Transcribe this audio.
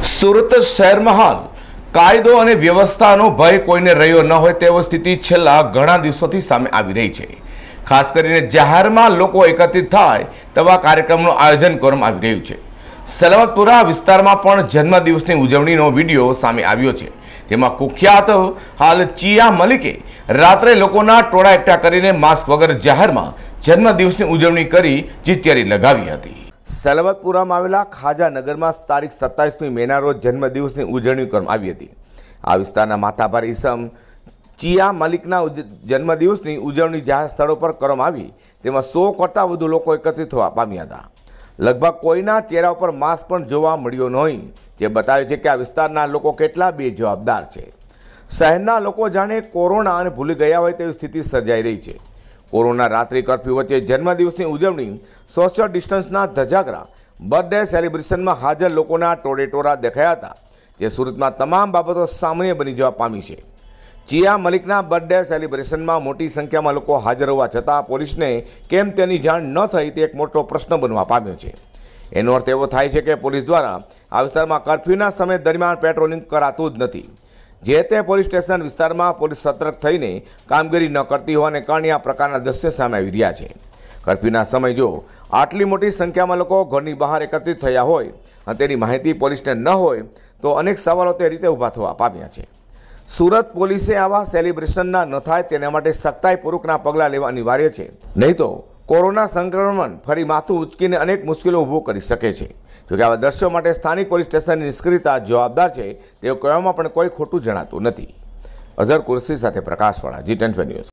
સુરત શહેરમાં હાલ કાયદો અને વ્યવસ્થાનો ભય કોઈને રહ્યો ન હોય તેવી સ્થિતિ છેલ્લા ઘણા દિવસોથી સામે આવી રહી છે। ખાસ કરીને જાહેરમાં લોકો એકત્રિત થાય તેવા કાર્યક્રમનું આયોજન કરવામાં આવી રહ્યું છે। સલામતપુરા વિસ્તારમાં પણ જન્મદિવસની ઉજવણીનો વિડીયો સામે આવ્યો છે, જેમાં કુખ્યાત હાલ ચિયા મલિકે રાત્રે લોકોના ટોળા એકઠા કરીને માસ્ક વગર જાહેરમાં જન્મદિવસની ઉજવણી કરી ચિત્યારી લગાવી હતી। સલામતપુરામાં આવેલા ખાજાનગરમાં તારીખ 27મી મેના રોજ જન્મદિવસની ઉજવણી કરવામાં આવી હતી। આ વિસ્તારના માથાભાર ઈસમ ચિયા મલિકના જન્મદિવસની ઉજવણી જાહેર સ્થળો પર કરવામાં આવી, તેમાં 100 કરતાં વધુ લોકો એકત્રિત થવા પામ્યા હતા। લગભગ કોઈના ચહેરા ઉપર માસ્ક પણ જોવા મળ્યો નહીં, જે બતાવે છે કે આ વિસ્તારના લોકો કેટલા બેજવાબદાર છે। શહેરના લોકો જાણે કોરોના અને ભૂલી ગયા હોય તેવી સ્થિતિ સર્જાઈ રહી છે। કોરોના રાત્રિ કર્ફ્યુ વચ્ચે જન્મદિવસની ઉજવણી, સોશિયલ ડિસ્ટન્સના ધજાગરા, બર્થડે સેલિબ્રેશનમાં હાજર લોકોના ટોળેટોળા દેખાયા હતા, જે સુરતમાં તમામ બાબતો સામાન્ય બની જવા પામી છે। ચિયા મલિકના બર્થડે સેલિબ્રેશનમાં મોટી સંખ્યામાં લોકો હાજર હોવા છતાં પોલીસને કેમ તેની જાણ ન થઈ તે એક મોટો પ્રશ્ન બનવા પામ્યો છે। એનો અર્થ એવો થાય છે કે પોલીસ દ્વારા આ વિસ્તારમાં કર્ફ્યુના સમય દરમિયાન પેટ્રોલિંગ કરાતું જ નથી। જે તે પોલીસ સ્ટેશન વિસ્તારમાં પોલીસ સતર્ક થઈને કામગીરી ન કરતી હોવાને કારણે આ પ્રકારના દ્રશ્ય સામે આવી રહ્યા છે। કર્ફ્યુના સમય જો આટલી મોટી સંખ્યામાં લોકો ઘરની બહાર એકત્રિત થયા હોય અને તેની માહિતી પોલીસને ન હોય તો અનેક સવાલો તે રીતે ઊભા થવા પામ્યા છે। સુરત પોલીસે આવા સેલિબ્રેશનના ન થાય તેના માટે સખ્તાઈપૂર્વકના પગલાં લેવા અનિવાર્ય છે, નહીં તો કોરોના સંક્રમણ ફરી માથું ઉચકીને અનેક મુશ્કેલીઓ ઊભું કરી શકે છે। જોકે આવા દ્રશ્યો માટે સ્થાનિક પોલીસ સ્ટેશનની નિષ્ક્રિયતા જવાબદાર છે તેવું કહેવામાં પણ કોઈ ખોટું જણાતું નથી। અઝર કુરશી સાથે પ્રકાશવાળા, G10 ન્યૂઝ।